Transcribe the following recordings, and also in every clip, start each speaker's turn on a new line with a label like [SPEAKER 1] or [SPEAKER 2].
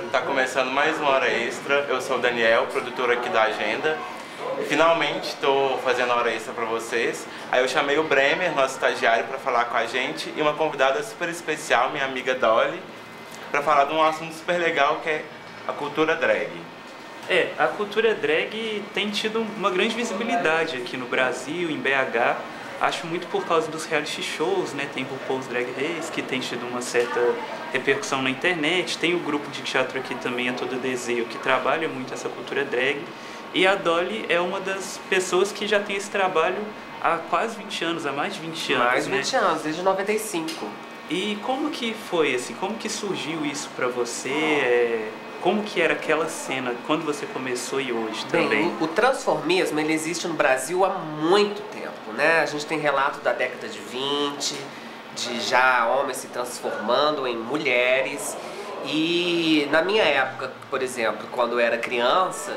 [SPEAKER 1] tá começando mais uma Hora Extra. Eu sou o Daniel, produtor aqui da Agenda. E finalmente estou fazendo a Hora Extra para vocês. Aí eu chamei o Bremer, nosso estagiário, para falar com a gente, e uma convidada super especial, minha amiga Dolly, para falar de um assunto super legal que é a cultura drag.
[SPEAKER 2] A cultura drag tem tido uma grande visibilidade aqui no Brasil, em BH. Acho muito por causa dos reality shows, né? Tem o RuPaul's Drag Race, que tem tido uma certa repercussão na internet. Tem o grupo de teatro aqui também, A Todo Desejo, que trabalha muito essa cultura drag. E a Dolly é uma das pessoas que já tem esse trabalho há quase 20 anos, há mais de 20 anos,
[SPEAKER 3] Mais de 20 anos, desde 95.
[SPEAKER 2] E como que foi, assim, como que surgiu isso pra você? Como que era aquela cena quando você começou e hoje também?
[SPEAKER 3] Bem, o transformismo, ele existe no Brasil há muito tempo, né? A gente tem relato da década de 20, de já homens se transformando em mulheres. E na minha época, por exemplo, quando eu era criança,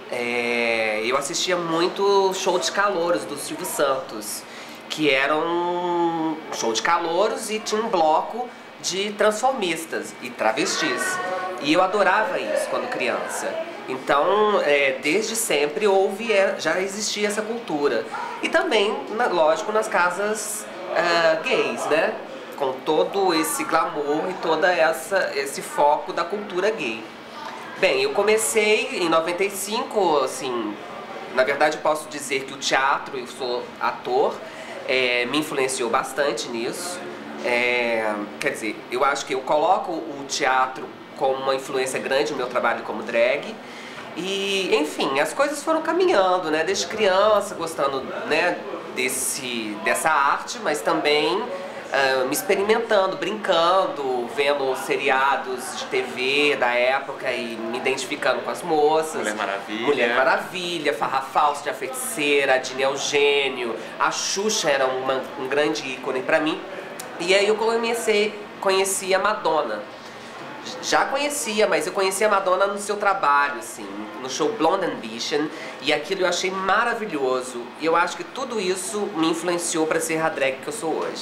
[SPEAKER 3] eu assistia muito show de calouros do Silvio Santos, que era um show de calouros e tinha um bloco de transformistas e travestis. E eu adorava isso quando criança. Então, desde sempre já existia essa cultura. E também, lógico, nas casas gays, né? Com todo esse glamour e toda esse foco da cultura gay. Bem, eu comecei em 95, assim, na verdade eu posso dizer que o teatro, eu sou ator, me influenciou bastante nisso. Quer dizer, eu acho que eu coloco o teatro com uma influência grande no meu trabalho como drag. E, enfim, as coisas foram caminhando, né? Desde criança, gostando, né, dessa arte, mas também me experimentando, brincando, vendo seriados de TV da época e me identificando com as moças.
[SPEAKER 1] Mulher Maravilha.
[SPEAKER 3] Mulher Maravilha, Farrah Fawcett, a Feiticeira, a Dini Eugênio, a Xuxa era um grande ícone pra mim. E aí eu conheci a Madonna. Já conhecia, mas eu conheci a Madonna no seu trabalho, assim, no show Blonde Ambition, e aquilo eu achei maravilhoso. E eu acho que tudo isso me influenciou para ser a drag que eu sou hoje.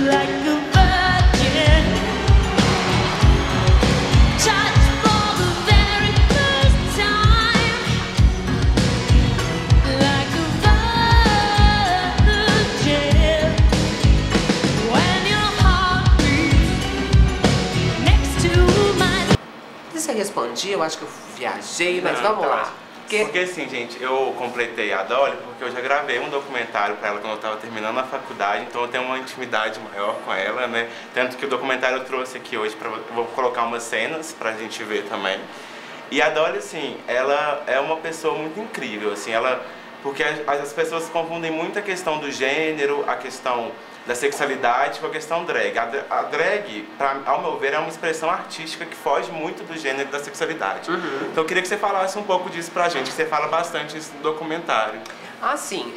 [SPEAKER 3] Se eu respondi, eu acho que eu viajei, mas vamos lá.
[SPEAKER 1] Porque assim, gente, eu completei a Dolly porque eu já gravei um documentário pra ela quando eu tava terminando a faculdade, então eu tenho uma intimidade maior com ela, né? Tanto que o documentário eu trouxe aqui hoje, vou colocar umas cenas pra gente ver também. E a Dolly, assim, ela é uma pessoa muito incrível, assim, porque as pessoas confundem muito a questão do gênero, a questão da sexualidade com a questão drag. A drag, ao meu ver, é uma expressão artística que foge muito do gênero e da sexualidade.
[SPEAKER 3] Uhum.
[SPEAKER 1] Então eu queria que você falasse um pouco disso pra gente, que você fala bastante isso no documentário.
[SPEAKER 3] Ah, sim.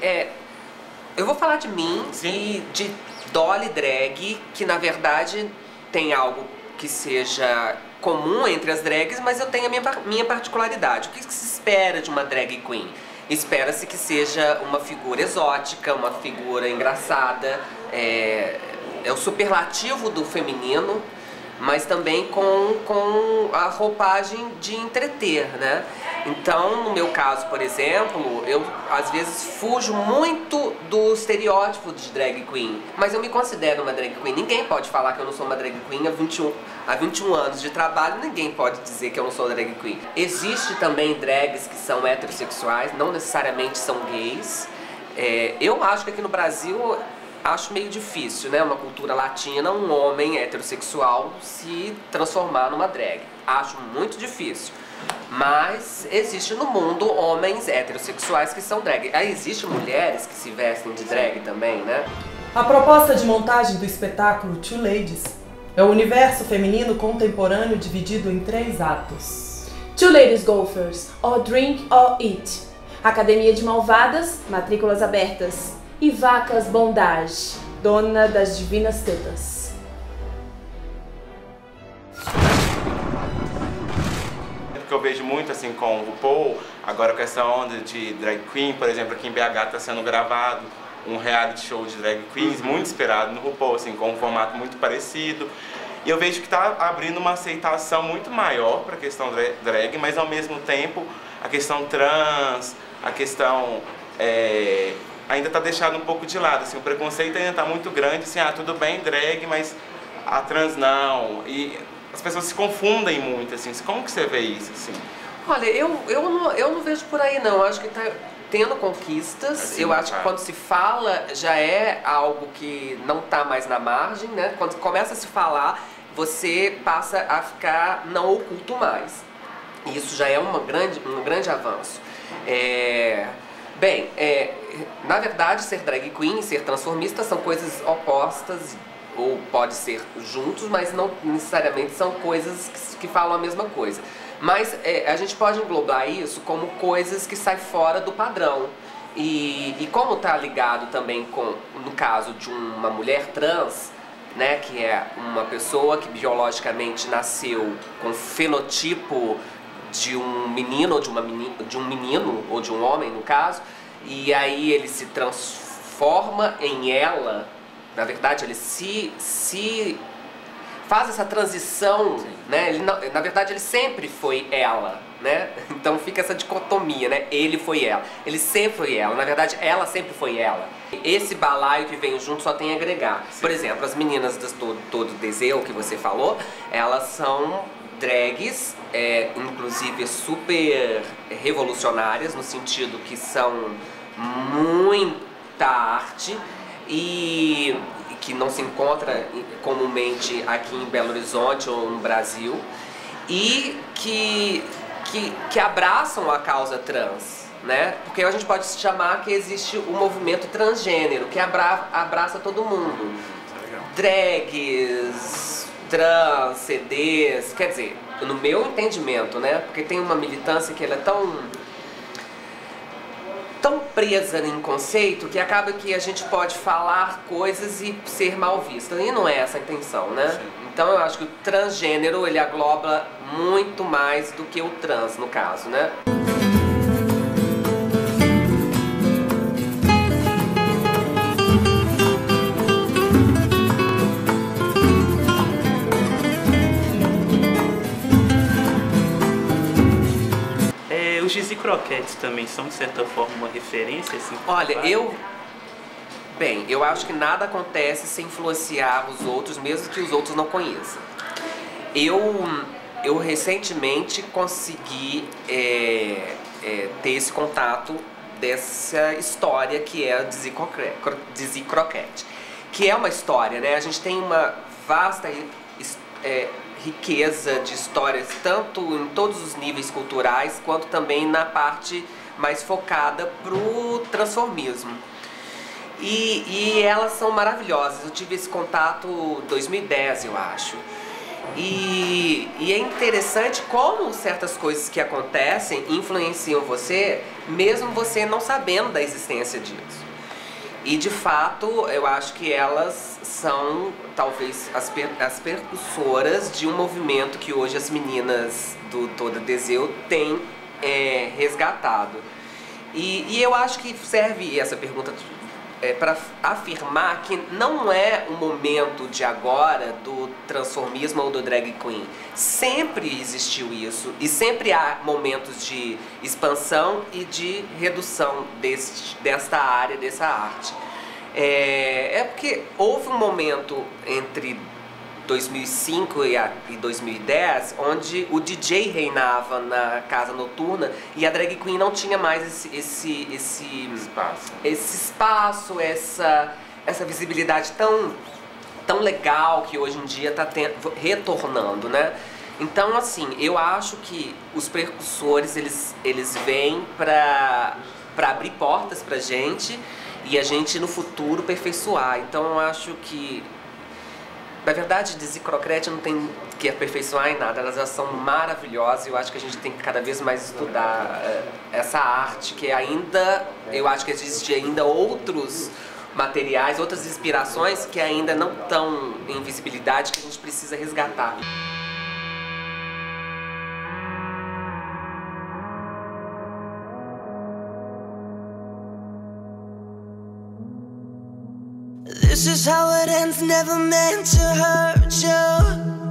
[SPEAKER 3] Eu vou falar de mim e de Dolly drag, que na verdade tem algo que seja comum entre as drags, mas eu tenho a minha particularidade. O que se espera de uma drag queen? Espera-se que seja uma figura exótica, uma figura engraçada, é o superlativo do feminino, mas também com a roupagem de entreter, né? Então, no meu caso, por exemplo, eu às vezes fujo muito do estereótipo de drag queen, mas eu me considero uma drag queen. Ninguém pode falar que eu não sou uma drag queen há 21 anos de trabalho, ninguém pode dizer que eu não sou drag queen. Existe também drags que são heterossexuais, não necessariamente são gays. Eu acho que aqui no Brasil acho meio difícil, né? Uma cultura latina, um homem heterossexual se transformar numa drag. Acho muito difícil. Mas existe no mundo homens heterossexuais que são drag. Aí existe mulheres que se vestem de drag também, né?
[SPEAKER 4] A proposta de montagem do espetáculo Two Ladies é o universo feminino contemporâneo dividido em 3 atos.
[SPEAKER 5] Two Ladies Golfers, or Drink or Eat. Academia de Malvadas, matrículas abertas. E Vacas Bondage, dona das divinas tetas.
[SPEAKER 1] Que eu vejo muito assim com o RuPaul, agora com essa onda de drag queen, por exemplo, aqui em BH está sendo gravado um reality show de drag queens muito esperado no RuPaul, assim, com um formato muito parecido. E eu vejo que está abrindo uma aceitação muito maior para a questão drag, mas ao mesmo tempo a questão trans, a questão ainda está deixada um pouco de lado. Assim, o preconceito ainda está muito grande, assim, tudo bem drag, mas a trans não. E as pessoas se confundem muito, assim. Como que você vê isso, assim?
[SPEAKER 3] Olha, eu não vejo por aí não. Eu acho que está tendo conquistas.
[SPEAKER 1] Assim,
[SPEAKER 3] eu acho que quando se fala já é algo que não está mais na margem, né? Quando começa a se falar, você passa a ficar não oculto mais. E isso já é um grande avanço. Na verdade, ser drag queen e ser transformista são coisas opostas, ou pode ser juntos, mas não necessariamente são coisas que falam a mesma coisa. Mas a gente pode englobar isso como coisas que saem fora do padrão. E como está ligado também com, no caso de uma mulher trans, né, que é uma pessoa que biologicamente nasceu com fenotipo de um menino ou de um menino ou de um homem no caso, e aí ele se transforma em ela. Na verdade ele se faz essa transição, né? Na verdade ele sempre foi ela, né? Então fica essa dicotomia, né? Ele foi ela, ele sempre foi ela, na verdade ela sempre foi ela. Esse balaio que vem junto só tem a agregar. Sim. Por exemplo, as meninas do Todo Deseu que você falou, elas são drags, inclusive super revolucionárias, no sentido que são muita arte e que não se encontra comumente aqui em Belo Horizonte ou no Brasil, e que abraçam a causa trans, né? Porque a gente pode chamar que existe o movimento transgênero, que abraça todo mundo. Drags, trans, CDs, quer dizer, no meu entendimento, né? Porque tem uma militância que ela é tão presa em conceito que acaba que a gente pode falar coisas e ser mal vista. E não é essa a intenção, né? Sim. Então eu acho que o transgênero, ele engloba muito mais do que o trans, no caso, né?
[SPEAKER 2] Os Dizzy Croquettes também são, de certa forma, uma referência? Assim,
[SPEAKER 3] olha, eu acho que nada acontece sem influenciar os outros, mesmo que os outros não conheçam. Eu recentemente consegui ter esse contato dessa história que é a Dizzy Croquette. Que é uma história, né? A gente tem uma vasta riqueza de histórias, tanto em todos os níveis culturais, quanto também na parte mais focada pro transformismo. E elas são maravilhosas. Eu tive esse contato em 2010, eu acho. E é interessante como certas coisas que acontecem influenciam você, mesmo você não sabendo da existência disso. E de fato, eu acho que elas são talvez as percussoras de um movimento que hoje as meninas do Todo Deseu têm resgatado. E eu acho que serve essa pergunta para afirmar que não é um momento de agora do transformismo ou do drag queen. Sempre existiu isso e sempre há momentos de expansão e de redução desta área, dessa arte. Porque houve um momento entre 2005 e 2010 onde o DJ reinava na casa noturna e a drag queen não tinha mais esse espaço, essa visibilidade tão legal que hoje em dia está retornando, né? Então, assim, eu acho que os precursores eles vêm para abrir portas pra gente e a gente no futuro aperfeiçoar. Então eu acho que, na verdade, Dizzy Croquette não tem que aperfeiçoar em nada, elas já são maravilhosas e eu acho que a gente tem que cada vez mais estudar essa arte, que ainda, eu acho que existe ainda outros materiais, outras inspirações que ainda não estão em visibilidade, que a gente precisa resgatar.
[SPEAKER 6] This is how it ends, never meant to hurt you.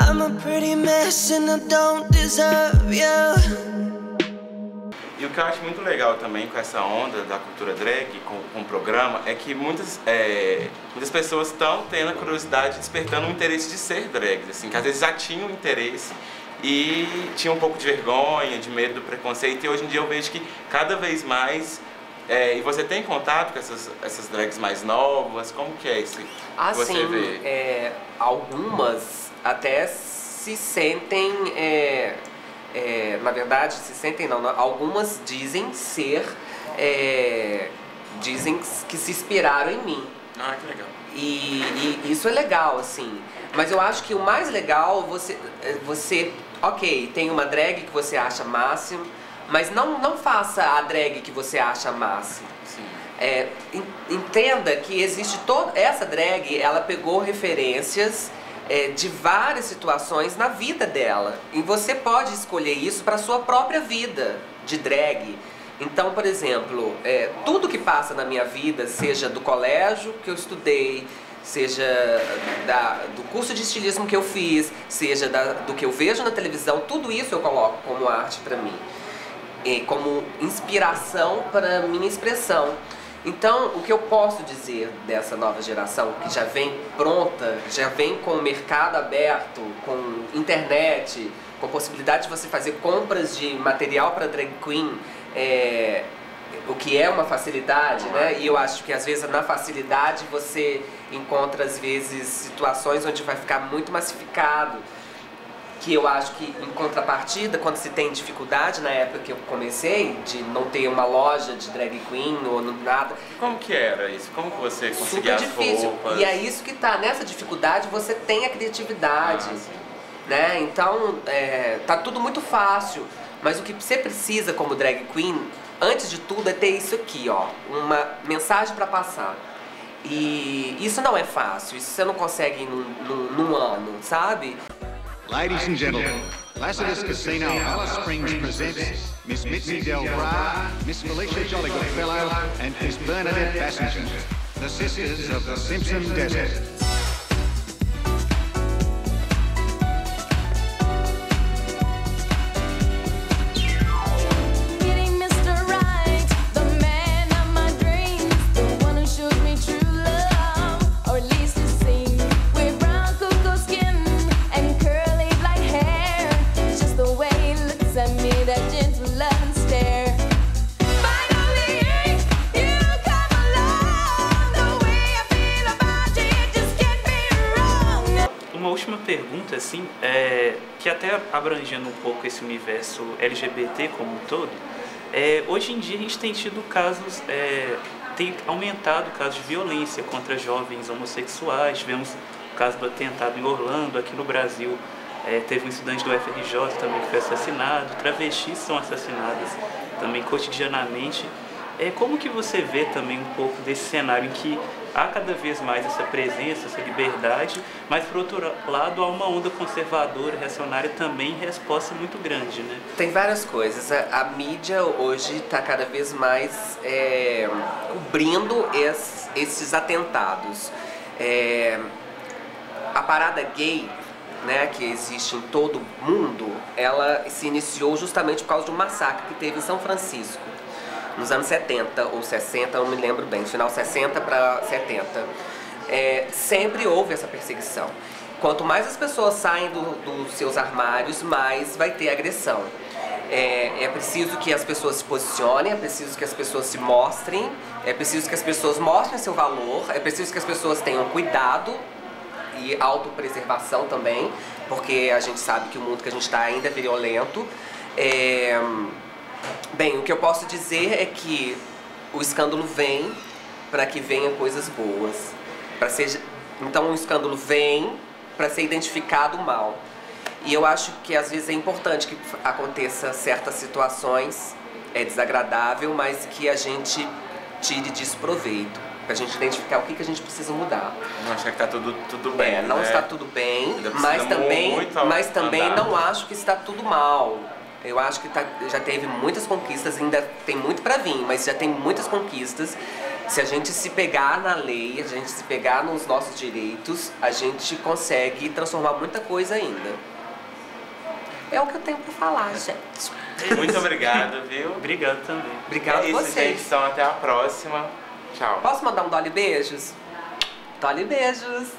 [SPEAKER 6] I'm a pretty mess and I don't deserve you.
[SPEAKER 1] E o que eu acho muito legal também com essa onda da cultura drag, com o programa, é que muitas pessoas estão tendo a curiosidade, despertando o interesse de ser drags, assim, que às vezes já tinham interesse e tinham um pouco de vergonha, de medo do preconceito, e hoje em dia eu vejo que cada vez mais, e você tem contato com essas drags mais novas, como que é isso que você vê?
[SPEAKER 3] Algumas até se sentem... na verdade, se sentem não, algumas dizem ser, dizem que se inspiraram em mim.
[SPEAKER 1] Ah, que legal.
[SPEAKER 3] E isso é legal, assim. Mas eu acho que o mais legal, você ok, tem uma drag que você acha máximo, mas não faça a drag que você acha máximo.
[SPEAKER 1] Sim.
[SPEAKER 3] Entenda que existe essa drag, ela pegou referências de várias situações na vida dela. E você pode escolher isso para sua própria vida de drag. Então, por exemplo, tudo que passa na minha vida, seja do colégio que eu estudei, seja do curso de estilismo que eu fiz, seja do que eu vejo na televisão, tudo isso eu coloco como arte para mim, como inspiração para minha expressão. Então, o que eu posso dizer dessa nova geração, que já vem pronta, já vem com o mercado aberto, com internet, com a possibilidade de você fazer compras de material para drag queen, o que é uma facilidade, né? E eu acho que às vezes na facilidade você encontra às vezes situações onde vai ficar muito massificado. Que eu acho que, em contrapartida, quando se tem dificuldade, na época que eu comecei, de não ter uma loja de drag queen ou nada...
[SPEAKER 1] Como que era isso? Como que você conseguia as roupas?
[SPEAKER 3] E é isso que tá, nessa dificuldade você tem a criatividade, né? Então, tá tudo muito fácil, mas o que você precisa como drag queen, antes de tudo, é ter isso aqui, ó, uma mensagem para passar. E isso não é fácil, isso você não consegue num ano, sabe?
[SPEAKER 7] Ladies and gentlemen, Lassiter's Casino Alice Springs presents Miss Mitzi Del Bra, Miss Felicia Jolly Goodfellow and Miss Bernadette Bassinger, the sisters of the Simpson Desert.
[SPEAKER 2] Pergunta assim, que até abrangendo um pouco esse universo LGBT como um todo, hoje em dia a gente tem tido casos, tem aumentado casos de violência contra jovens homossexuais. Tivemos o caso do atentado em Orlando, aqui no Brasil teve um estudante do FRJ também que foi assassinado, travestis são assassinadas também cotidianamente. Como que você vê também um pouco desse cenário em que há cada vez mais essa presença, essa liberdade, mas por outro lado há uma onda conservadora, reacionária também em resposta muito grande, né?
[SPEAKER 3] Tem várias coisas. A mídia hoje está cada vez mais cobrindo esses atentados. A parada gay, né, que existe em todo o mundo, ela se iniciou justamente por causa de um massacre que teve em São Francisco. Nos anos 70 ou 60, eu não me lembro bem, final 60 para 70, sempre houve essa perseguição. Quanto mais as pessoas saem dos seus armários, mais vai ter agressão. É preciso que as pessoas se posicionem, é preciso que as pessoas se mostrem, é preciso que as pessoas mostrem seu valor, é preciso que as pessoas tenham cuidado e autopreservação também, porque a gente sabe que o mundo que a gente está ainda é violento. Bem, o que eu posso dizer é que o escândalo vem para que venham coisas boas. Então o escândalo vem para ser identificado o mal. E eu acho que às vezes é importante que aconteça certas situações, é desagradável, mas que a gente tire disso proveito. Pra gente identificar o que a gente precisa mudar.
[SPEAKER 1] Não achar que tá tudo bem,
[SPEAKER 3] não está tudo bem, mas também não acho que está tudo mal. Eu acho que já teve muitas conquistas, ainda tem muito para vir, mas já tem muitas conquistas. Se a gente se pegar na lei, a gente se pegar nos nossos direitos, a gente consegue transformar muita coisa ainda. É o que eu tenho pra falar, gente.
[SPEAKER 1] Muito obrigado, viu?
[SPEAKER 2] Obrigado também.
[SPEAKER 3] Obrigado
[SPEAKER 1] É
[SPEAKER 3] a
[SPEAKER 1] isso,
[SPEAKER 3] vocês.
[SPEAKER 1] gente. Então, até a próxima. Tchau.
[SPEAKER 3] Posso mandar um Dolly beijos? Dolly beijos.